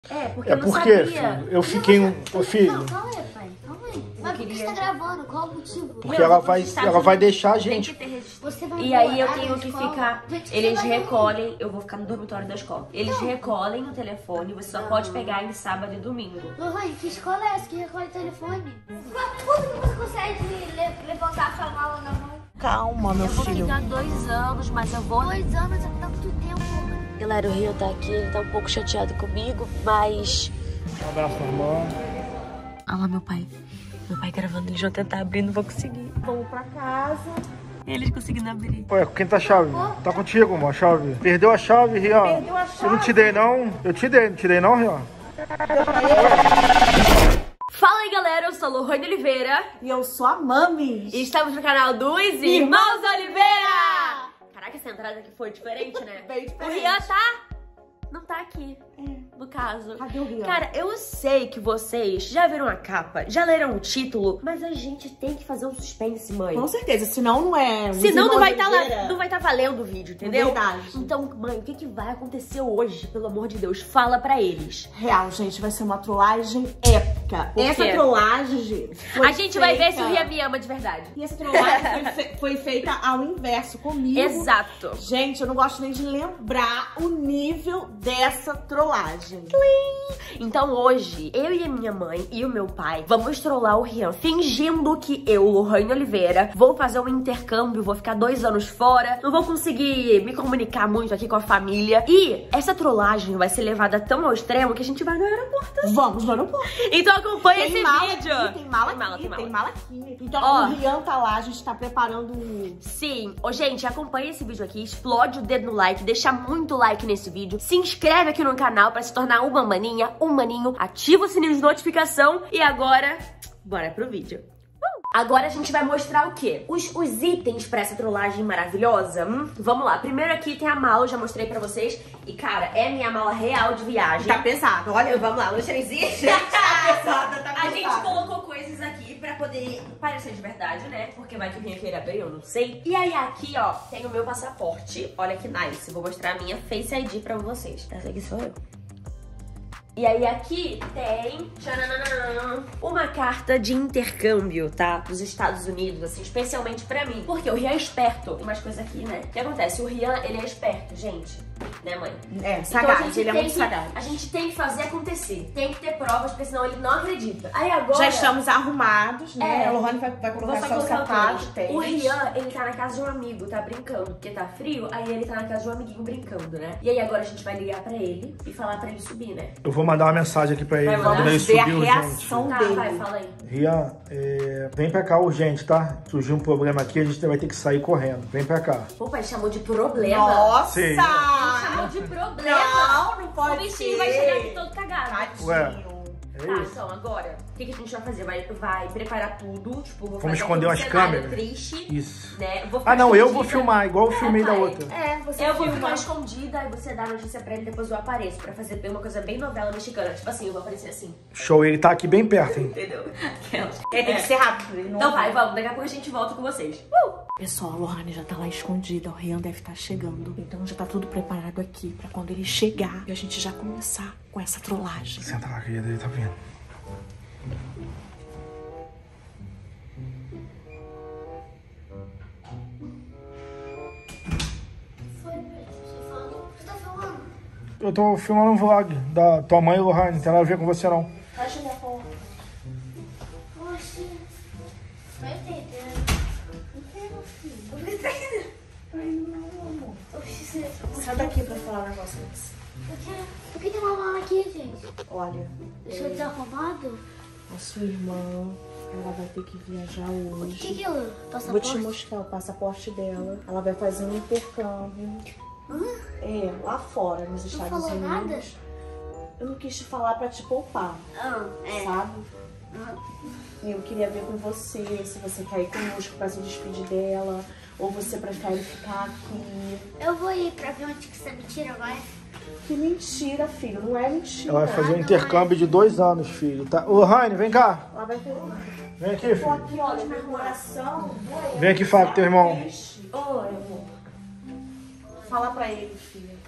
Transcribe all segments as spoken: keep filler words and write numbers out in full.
É, porque É eu não porque, sabia. filho, eu fiquei um... Ô, filho, Não, calma aí, pai. Calma aí. Mas por que você tá gravando? Qual o motivo? porque ela vai, ela vai deixar a gente. Você vai E aí eu morar tenho na que escola? ficar. Gente, você Eles vai recolhem. Eu vou ficar no dormitório da escola. Eles recolhem o telefone. Você só pode pegar em sábado e domingo. Lohane, que escola é essa que recolhe o telefone? Como que você consegue le- levantar a sua mala na mão? Calma, meu Eu vou filho. ficar dois anos, mas eu vou. Dois anos é tanto tempo. Galera, o Rio tá aqui, ele tá um pouco chateado comigo, mas. Um abraço, irmão. Olha lá, meu pai. Meu pai gravando, eles vão tentar abrir, não vou conseguir. Vamos pra casa. Eles conseguindo abrir. Ué, quem tá a chave? Tá contigo, amor, a chave. Perdeu a chave, Rian. Perdeu a chave? Eu não te dei, não. Eu te dei, não te dei, não, Rian. Fala aí, galera, eu sou a Lohane Oliveira. E eu sou a Mami. E estamos no canal dos Irmãos Oliveira. Caraca, essa entrada aqui foi diferente, né? Bem diferente. O Rian tá... não tá aqui, no caso. Cadê o Rian? Cara, eu sei que vocês já viram a capa, já leram o título, mas a gente tem que fazer um suspense, mãe. Com certeza, senão não é... Senão não vai estar tá lá, não vai estar valendo o vídeo, entendeu? Verdade. Então, mãe, o que, que vai acontecer hoje? Pelo amor de Deus, fala pra eles. Real, gente, vai ser uma trollagem épica. Por Essa quê? trollagem, gente, foi A gente vai ver se o feita- Rian me ama de verdade. E essa trollagem foi, fe- foi feita ao inverso comigo. Exato. Gente, eu não gosto nem de lembrar o nível dessa trollagem. Então hoje, eu e a minha mãe e o meu pai vamos trollar o Rian, fingindo que eu, Lohane Oliveira, vou fazer um intercâmbio, vou ficar dois anos fora, não vou conseguir me comunicar muito aqui com a família. E essa trollagem vai ser levada tão ao extremo que a gente vai no aeroporto. Vamos no aeroporto. Então acompanha Tem esse mala vídeo. aqui, tem mala Tem mala, aqui, tem mala. tem mala aqui. Então Ó. o Rian tá lá, a gente tá preparando um... Sim, ô gente, acompanha esse vídeo aqui, explode o dedo no like, deixa muito like nesse vídeo, se inscreve aqui no canal pra se tornar uma maninha, um maninho, ativa o sininho de notificação e agora, bora pro vídeo. Uh! Agora a gente vai mostrar o quê? Os, os itens pra essa trollagem maravilhosa. Hum? Vamos lá, primeiro aqui tem a mala, eu já mostrei pra vocês. E cara, é minha mala real de viagem. Tá pesado, olha. Vamos lá, não existe. Gente, tá pesada, tá A pesada. gente colocou coisas aqui pra poder parecer de verdade, né? Porque vai que o Rian queira abrir, eu não sei. E aí aqui, ó, tem o meu passaporte. Olha que nice. Vou mostrar a minha Face I D pra vocês. Essa aqui sou eu. E aí aqui tem tchananana, uma carta de intercâmbio, tá? Dos Estados Unidos, assim, especialmente pra mim. Porque o Rian é esperto. Tem mais coisa aqui, né? O que acontece? O Rian, ele é esperto, gente. Né, mãe? É, Então, a sagaz, gente ele é tem muito que- sagaz. A gente tem que fazer acontecer. Tem que ter provas, porque senão ele não acredita. Aí agora... Já estamos arrumados, né? É. A Lohane vai, vai Vou colocar só só os colocar o sapatos, tênis. tênis. O Rian, ele tá na casa de um amigo, tá brincando, porque tá frio, aí ele tá na casa de um amiguinho brincando, né? E aí agora a gente vai ligar pra ele e falar pra ele subir, né? Eu vou mandar uma mensagem aqui pra ele. Vai mandar? Quando ele Vamos ver a subir, reação urgente. Tá, dele. vai, fala aí. Rian, é, vem pra cá urgente, tá? Surgiu um problema aqui, a gente vai ter que sair correndo. Vem pra cá. Pô, pai, chamou de problema. Nossa! Sim. Chamou de problema. Não, não pode O bichinho ser. vai chegar aqui todo cagado. Tadinho. Ué. É Tá, isso? então agora, o que, que a gente vai fazer? Vai, vai preparar tudo, tipo, vou Vamos fazer esconder aqui um umas cenário câmeras. triste, Isso. né? Vou ficar Ah, não, eu vou escondida. filmar, igual eu filmei É, da pai. outra. É, você Eu vou filma. ficar escondida e você dá a notícia pra ele, depois eu apareço. Pra fazer bem uma coisa bem novela mexicana. Tipo assim, eu vou aparecer assim. Show, ele tá aqui bem perto, hein? Entendeu? Aquelas. É, tem que ser rápido. ele não- Então vai, vamos. Daqui a pouco a gente volta com vocês. Uh! Pessoal, a Lohane já tá lá escondida, o Rian deve estar chegando. Então já tá tudo preparado aqui pra quando ele chegar e a gente já começar com essa trollagem. Senta lá, querida, ele tá vindo. Foi, você falou. Você tá falando? Eu tô filmando um vlog da tua mãe, Lohane, não tem nada a ver com você, não. Fecha minha porta. Oxi. Vai entender. Não quero, filho. Por que tá entendendo? Ai, não, amor. Oxi, você... Sai daqui pra falar um negócio antes. Por que, por que tem uma mala aqui, gente? Olha, Deixa eu desarrumado? a sua irmã, ela vai ter que viajar O hoje. que que eu... Vou Passaporte? te mostrar o passaporte dela. Ela vai fazer um intercâmbio. É, lá fora, nos Não Estados falou Unidos. nada? Eu não quis te falar pra te poupar, Ah, é. sabe? Ah. Eu queria ver com você, se você quer ir conosco pra se despedir dela, ou você prefere ficar aqui. Eu vou ir pra ver onde que essa mentira vai. Que mentira, filho, não é mentira. Ela vai fazer um não intercâmbio de dois anos, filho, tá? Ô, Lohane, vem cá. Ela vai ter... Vem aqui, Tô filho. aqui, olha, meu coração. Vem aqui falar com teu irmão. Oi, amor. Fala pra ele, filha.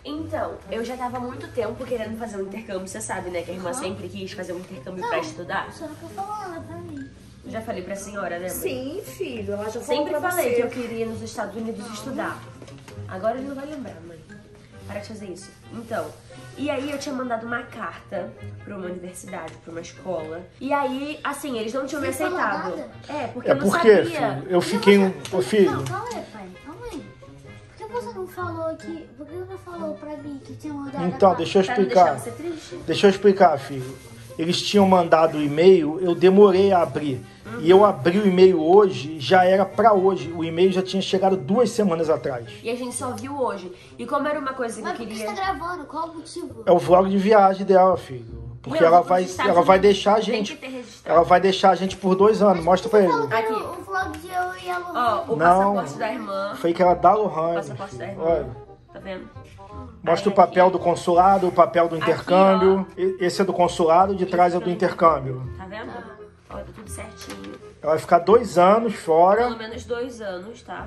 Então, eu já tava há muito tempo querendo fazer um intercâmbio, você sabe, né? Que a irmã uhum. sempre quis fazer um intercâmbio pra estudar. Você não quer falar nada pra mim. Eu já falei pra senhora, né, mãe? Sim, filho, ela já falou Sempre pra falei você. que eu queria ir nos Estados Unidos estudar. Agora ele não vai lembrar, mãe. Para de fazer isso. Então, e aí eu tinha mandado uma carta pra uma universidade, pra uma escola. E aí, assim, eles não tinham me Você não falou aceitado. nada? É, porque É eu não porque, sabia. filho, eu fiquei um... Ô, filho, Não, calma aí, pai. Calma aí. Por que você não falou que... Por que você não falou pra mim que tinha mandado então, a deixa eu Pra não deixar explicar. você triste? Deixa eu explicar, filho. Eles tinham mandado o e-mail, eu demorei a abrir. Uhum. E eu abri o e-mail hoje, já era pra hoje. O e-mail já tinha chegado duas semanas atrás. E a gente só viu hoje. E como era uma coisa que Mas eu por que queria... você tá gravando? Qual o motivo? É o vlog de viagem dela, filho. Porque Meu, ela eu vou vai, pros Estados ela vai Unidos. deixar a Tem gente. que ter registrado. Ela vai deixar a gente por dois anos. Mostra pra Você ele. falou que era Aqui. o vlog de eu e a Lohane. Ó, o Não. passaporte da irmã. Foi que ela dá O Lohane. passaporte da irmã. Olha. Tá vendo? Mostra Aí o papel aqui- do consulado, o papel do Aqui, intercâmbio. E- Esse é do consulado, de trás é do intercâmbio. Tá vendo? Ó, tá tudo certinho. Ela vai ficar dois anos fora. Pelo menos dois anos, tá?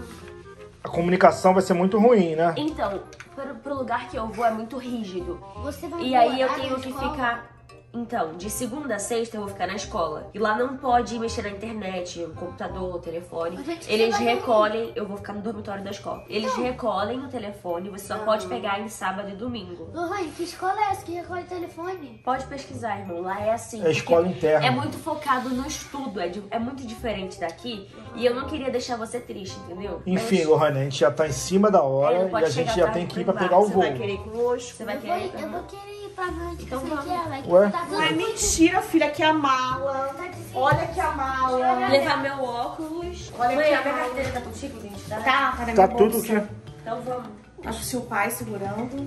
A comunicação vai ser muito ruim, né? Então, pro, pro lugar que eu vou é muito rígido. Você vai E aí eu morar tenho na que escola? ficar... Então, de segunda a sexta eu vou ficar na escola. E lá não pode mexer na internet, no computador, telefone. Mas, gente, Eles você vai recolhem... Eu vou ficar no dormitório da escola. Eles recolhem o telefone, você só pode pegar em sábado e domingo. Lohane, que escola é essa que recolhe telefone? Pode pesquisar, irmão. Lá é assim. É porque escola interna. É muito focado no estudo. É, de- é muito diferente daqui. E eu não queria deixar você triste, entendeu? Enfim, Mas- Lohane, a gente já tá em cima da É, hora não e pode a gente chegar já tarde tem que ir pro pra bar. pegar o Você voo. vai querer ir conosco? Você vai Eu vou, querer... eu vou querer ir pra noite, Então que você vamos. quer. Vai Ué? tá tudo Ai, mentira, filha, que a mala. Tá difícil. Olha aqui a mala. Levar meu óculos. Olha Mãe, aqui a a minha mala. carteira tá contigo, gente? Tá? Tá, tá na Tá minha tudo bolsa. aqui. Então vamos. Acho que seu pai segurando.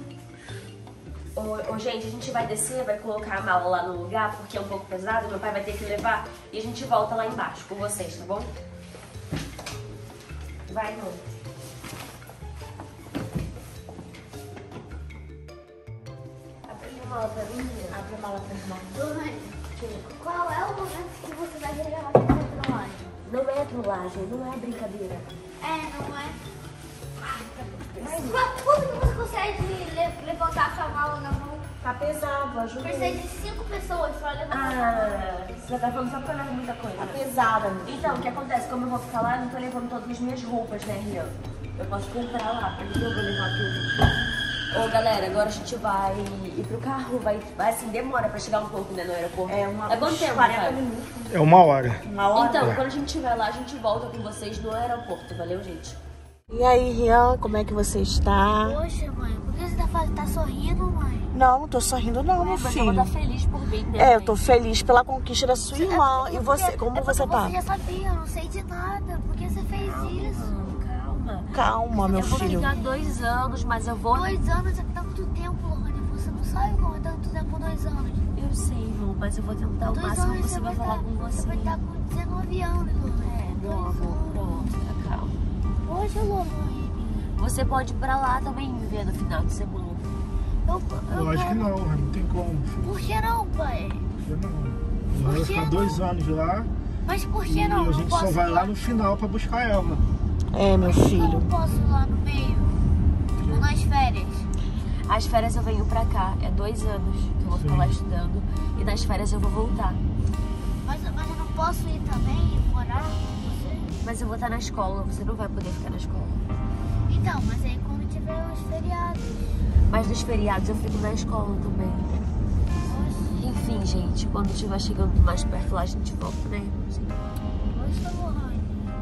Ô, ô, gente, a gente vai descer, vai colocar a mala lá no lugar, porque é um pouco pesado, meu pai vai ter que levar. E a gente volta lá embaixo com vocês, tá bom? Vai, irmão. Abre a mala pra mim. Abre a mala pra irmã. Lohane, qual é o momento que você vai revelar que você é trollagem? Não é trollagem, não é brincadeira. É, não é? Mas como que você consegue le- levantar sua mala na mão? Tá pesado, ajuda Precisa aí. de cinco pessoas pra levantar sua mala. Ah, você tá falando só porque eu levo muita coisa. Tá pesada, meu filho. Então, o que acontece? Como eu vou ficar lá, eu não tô levando todas as minhas roupas, né, Rian? Eu posso comprar lá, pra que eu vou levar tudo? Ô, galera, agora a gente vai ir pro carro, vai, vai assim, demora pra chegar um pouco, né, no aeroporto. É uma É quanto tempo, quarenta vai? minutos. É uma hora. Uma hora. Então, quando a gente estiver lá, a gente volta com vocês no aeroporto, valeu, gente? E aí, Rian, como é que você está? Poxa, mãe, por que você tá, fazendo- tá sorrindo, mãe? Não, não tô sorrindo não, meu Mas eu vou filho. estar feliz por mim, né? É, eu tô feliz pela conquista da sua irmã. E você, como é você porque tá? Você já sabia, eu não sei de nada. Por que você fez isso? Calma. Calma, meu Eu vou filho. ficar dois anos, mas eu vou... Dois anos é tanto tempo, Lohane. Você não sabe como é tanto tempo dois anos. Eu sei, irmão, mas eu vou tentar o Dois máximo anos você possível vai falar tá- com você. Você vai estar com dezenove anos, Lohane. É, meu amor, pronto, fica calma. Poxa, Lohane. Você pode ir pra lá também me ver no final de semana. Eu, eu Lógico que quero- não, não tem como. filho. Por que não, pai? Por que não? Ela vai ficar dois anos lá Mas por e que não? a Não gente só posso vai ir lá no final pra buscar ela. É, meu Eu não filho. posso ir lá no meio. Tipo, nas férias. As férias eu venho pra cá, é dois anos que eu vou ficar Sim. lá estudando. E nas férias eu vou voltar. Mas, mas eu não posso ir também e morar com você? Mas eu vou estar na escola, você não vai poder ficar na escola. Então, mas aí quando tiver os feriados. Mas nos feriados eu fico na escola também. Enfim, gente, quando estiver chegando mais perto lá, a gente volta, né, irmãozinho? Poxa, Lohane.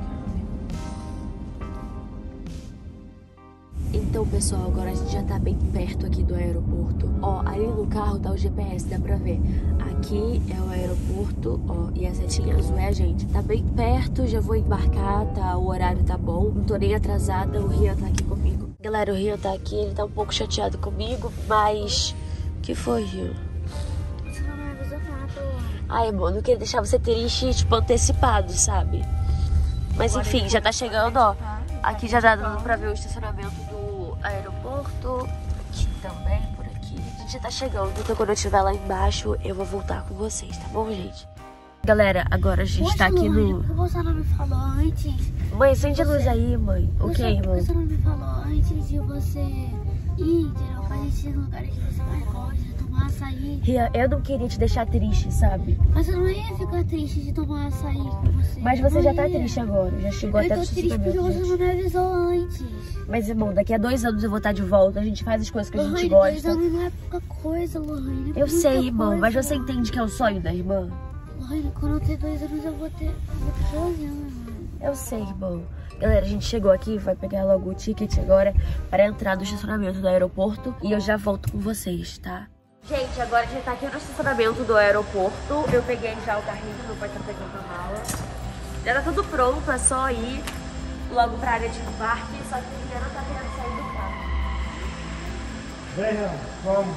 Então, pessoal, agora a gente já tá bem perto aqui do aeroporto. Ó, ali no carro tá o G P S, dá pra ver. Aqui é o aeroporto, ó, e a setinha azul é a gente. Tá bem perto, já vou embarcar, tá? O horário tá bom, não tô nem atrasada, o Rian tá aqui comigo. Galera, o Rian tá aqui, ele tá um pouco chateado comigo, mas... O que foi, Rian? Você não me avisou nada, Lohane. Ai, amor, não queria deixar você triste, tipo, antecipado, sabe? Mas enfim, já tá chegando, ó. Aqui já dá dando pra ver o estacionamento do aeroporto. Aqui também, por aqui. A gente já tá chegando, então quando eu estiver lá embaixo, eu vou voltar com vocês, tá bom, gente? Galera, agora a gente Poxa, tá aqui Lohane, no... por que você não me falou antes? Mãe, acende a luz aí, mãe. O Você- que, irmão? Por que você não me falou antes de você ir, entendeu? Pra gente ir no lugar que você mais gosta, tomar açaí. Rian, eu não queria te deixar triste, sabe? Mas eu não ia ficar triste de tomar açaí com você. Mas você não já tá ia. triste agora, já chegou Eu até tô no triste porque estacionamento, você gente. não me avisou antes. Mas, irmão, daqui a dois anos eu vou estar de volta, a gente faz as coisas que a gente Lohane, dois gosta. anos não é pouca coisa, Lohane. é Eu muita sei, irmão, coisa. mas você entende que é o sonho da irmã? Lohane, quando eu ter dois anos eu vou ter, eu vou ter doze anos. Eu sei, irmão. Galera, a gente chegou aqui, vai pegar logo o ticket agora para entrar no estacionamento do aeroporto e eu já volto com vocês, tá? Gente, agora a gente tá aqui no estacionamento do aeroporto. Eu peguei já o carrinho, meu pai tá pegando a mala. Já tá tudo pronto, é só ir logo pra área de embarque, só que ele não tá querendo sair do carro. Vem, Renan, vamos.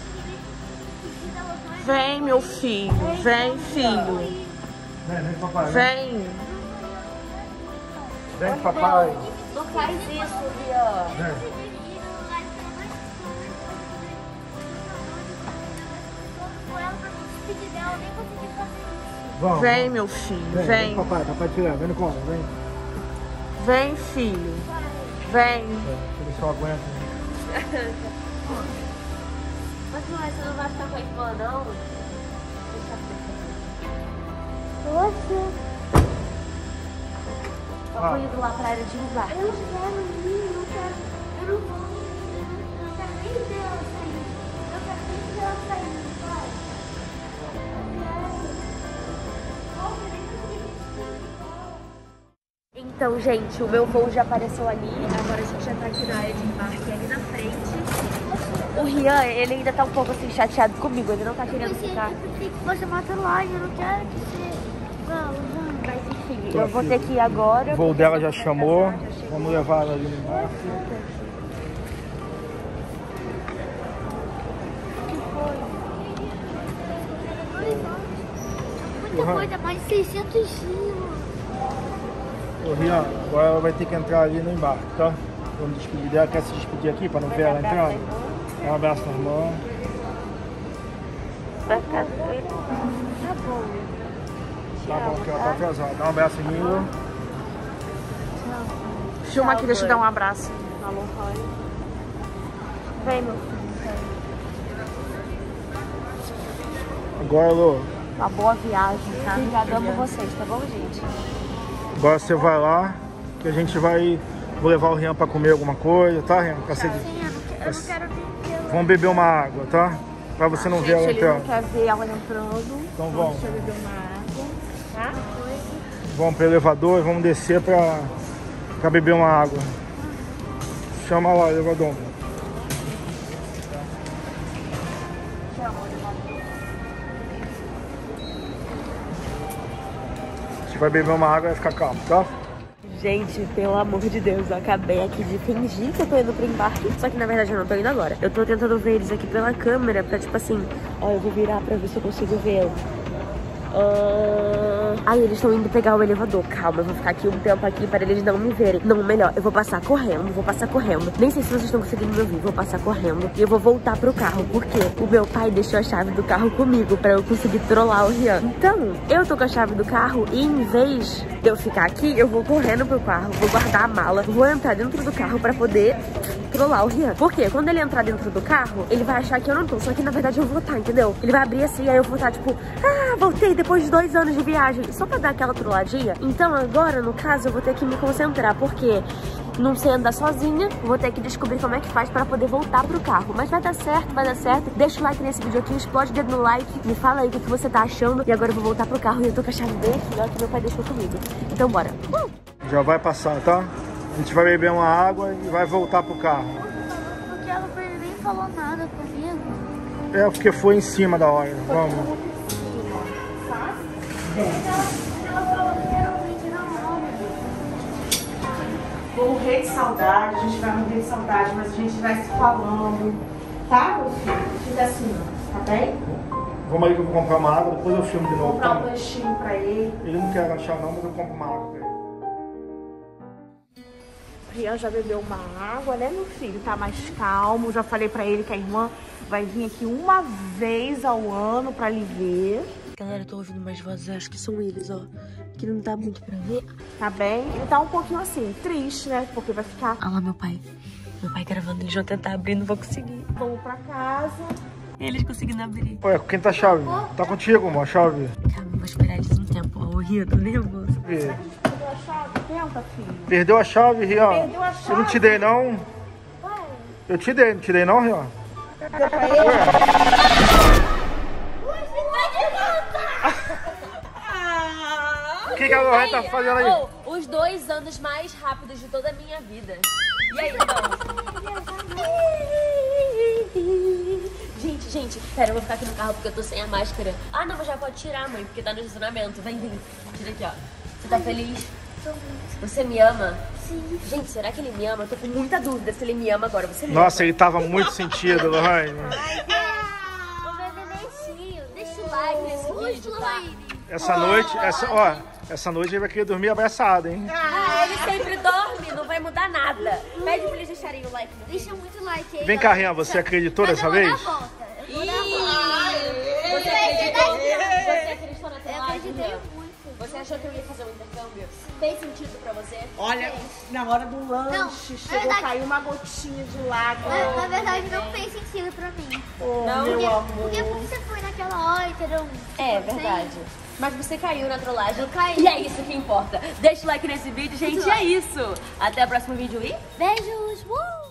Vem, meu filho. Vem, filho. Vem, vem, papai. Vem. Vem, papai. Não faz isso, Rian. Vem. Vamos. Vem, meu filho. Vem, Vem. papai, papai te leva, vem no colo, vem. Vem, filho. Vem. É, deixa eu ver se eu aguento. Mas não, você não vai ficar com a irmã, não? Deixa eu ver. Você. Eu vou indo lá pra área de embarque. Eu quero ir, eu não quero. Eu não vou. Eu não quero nem ver ela sair. Eu quero nem ver ela sair, pai. Então, gente, o meu voo já apareceu ali. Agora a gente já tá aqui na área de embarque, ali na frente. O Rian, ele ainda tá um pouco assim chateado comigo. Ele não tá querendo ficar. Você você mata lá, eu não quero que você. Vamos, vamos. Mas enfim, eu vou ter que ir agora. O voo dela já chamou. Vamos levar ela ali no embarque. Muita coisa, mais de seiscentos quilos. Ô, Rian, agora ela vai ter que entrar ali no embarque, tá? Vamos despedir dela. Quer se despedir aqui pra não ver ela entrando? Dá um abraço na irmã. Vai ficar doido. Tá bom. Tá bom, que ela tá atrasada. Dá um abraço em mim. Filma aqui, deixa eu dar um abraço. Alô, Roy. Vem, meu filho. Agora, Lô, Uma boa viagem, tá? Obrigada, amo vocês, tá bom, gente? agora você vai lá, que a gente vai... Vou levar o Rian pra comer alguma coisa, tá, Rian? Pra ser... Sim, eu não quero, eu não quero nem ver. Vamos beber uma água, tá? Pra você não ver ela Gente, ele não entrando. quer ver ela entrando. Então vamos. Deixa eu beber uma água. Tá? Vamos pro elevador e vamos descer pra, pra beber uma água. Chama lá, elevador. A gente vai beber uma água e vai ficar calmo, tá? Gente, pelo amor de Deus, eu acabei aqui de fingir que eu tô indo pro embarque. Só que na verdade eu não tô indo agora. Eu tô tentando ver eles aqui pela câmera pra tipo assim... Ó, eu vou virar pra ver se eu consigo ver. Uh... Aí eles estão indo pegar o elevador. Calma, eu vou ficar aqui um tempo aqui para eles não me verem. Não, melhor, eu vou passar correndo, vou passar correndo. Nem sei se vocês estão conseguindo me ouvir. Vou passar correndo e eu vou voltar pro carro. Porque o meu pai deixou a chave do carro comigo pra eu conseguir trollar o Rian. Então, eu tô com a chave do carro e em vez de eu ficar aqui, eu vou correndo pro carro, vou guardar a mala, vou entrar dentro do carro pra poder trollar o Rian. Porque quando ele entrar dentro do carro, ele vai achar que eu não tô. Só que na verdade eu vou estar, entendeu? Ele vai abrir assim, aí eu vou estar tipo, ah, voltei depois de dois anos de viagem. Só pra dar aquela trolladinha. Então agora, no caso, eu vou ter que me concentrar. Porque não sei andar sozinha, vou ter que descobrir como é que faz pra poder voltar pro carro. Mas vai dar certo, vai dar certo. Deixa o like nesse vídeo aqui, explode o dedo no like. Me fala aí o que você tá achando. E agora eu vou voltar pro carro e eu tô com a chave bem aqui, ó, que meu pai deixou comigo. Então bora. Uh! Já vai passar, tá? A gente vai beber uma água e vai voltar pro carro. Porque ela nem falou nada comigo. É porque foi em cima da hora. Vamos. Vou morrer de saudade, a gente vai morrer de saudade, mas a gente vai se falando. Tá, meu filho? Fica assim, tá bem? Vamos aí que eu vou comprar uma água, depois eu filmo de Vou novo, comprar um tá? lanchinho pra ele. Ele não quer lanchar não, mas eu compro uma água pra ele. O Rian já bebeu uma água, né, meu filho? Tá mais calmo. Já falei pra ele que a irmã vai vir aqui uma vez ao ano pra lhe ver. Galera, eu tô ouvindo umas vozes, acho que são eles, ó. Que não dá muito pra ver. Tá bem? Ele tá um pouquinho assim, triste, né? Porque vai ficar... Olha lá meu pai. Meu pai gravando, eles vão tentar abrir, não vou conseguir. Vamos pra casa. Eles conseguindo abrir. Ué, quem tá a chave? Tá contigo, amor, a chave. Calma, vou esperar eles um tempo. Ó, o Rio, tô nervoso. E- Perdeu a chave? Tenta, filho. Perdeu a chave, Rian? Perdeu a Eu não te dei, não? Pai, Eu te dei, não te dei, não, Rian? Deu pra ele? vai de volta! O que, que a Lorraine tá fazendo aí? Oh, os dois anos mais rápidos de toda a minha vida. E aí, então? Gente, gente, pera, eu vou ficar aqui no carro porque eu tô sem a máscara. Ah, não, mas já pode tirar, mãe, porque tá no estacionamento. Vem, vem. Tira aqui, ó. Você tá feliz? Tô muito. Você me ama? Sim. Gente, será que ele me ama? Eu tô com muita dúvida se ele me ama agora. Você me Nossa, ama? ele tava muito sentido, Lorraine. O meu nenenzinho, deixa o like nesse vídeo, tá? Essa noite, essa, ó, essa noite ele vai querer dormir abraçado, hein? Ah, ele sempre dorme, não vai mudar nada. Pede pra eles deixarem o like no vídeo. Deixa muito like aí. Vem cá, Rian, você acreditou Mas dessa eu vou vez? dar a volta. Eu vou dar a Ih, volta. Você acreditou? Você acreditou na Eu trollagem? acreditei Rian? muito. Você achou que eu ia fazer um intercâmbio? Fez sentido pra você? Olha, na hora do lanche, Não, chegou a verdade. cair uma gotinha de lágrima. Na, na verdade, não fez sentido pra mim. Oh, Não, meu Porque, amor. porque você foi naquela hora, entendeu? É Tipo, verdade. Mas você caiu na trollagem. Eu caí. E é isso que importa. Deixa o like nesse vídeo, gente. E é isso. Até o próximo vídeo e... Beijos! Uh!